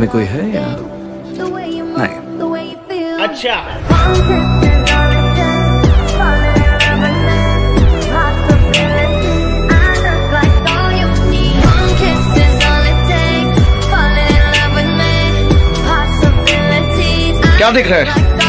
इसमें कोई है या नहीं? अच्छा क्या दिख रहा है?